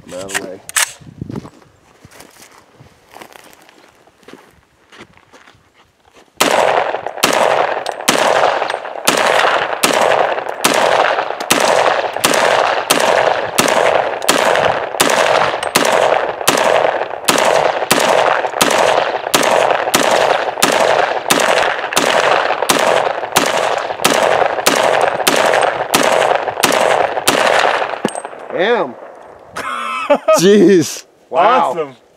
Out of the way. Damn. Jeez. Wow. Awesome.